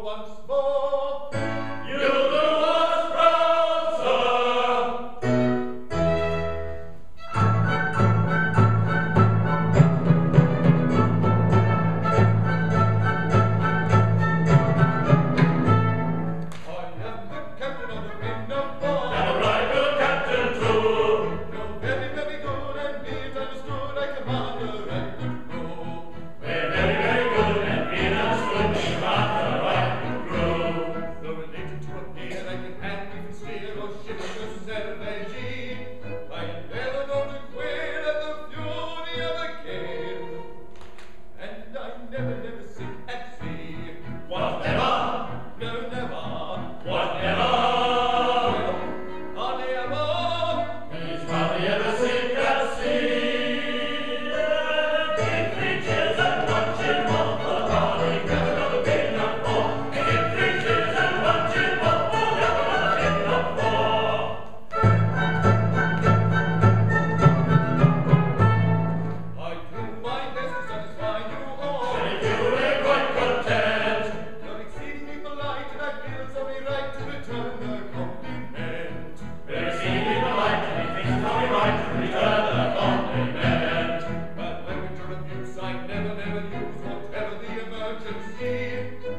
once more. You'll do us proud, sir. I am the captain of the Pinafore. And a right good captain too. You're very, very good, and be it understood, I commander and good crew. We're very, very good, and be it understood, we command the right crew. Though related to a peer, I can hand, even steer, or ship the Cervegi. I am never known to quail at the fury of a gale, and I never, never sink at sea. Whatever, No, never. whatever. Hardly ever. He's hardly ever sink at sea. Give 3 cheers and 1 cheer more for the hardy captain of the Pinafore. Give 3 cheers and 1 cheer more for the captain of the Pinafore. I do my best to satisfy you all. And if you were quite content, You're exceedingly polite, and I feel it's only right to return the compliment. we're exceedingly polite, and he thinks it's only right to return the compliment. But language or abuse I never, never use, whatever the emergency.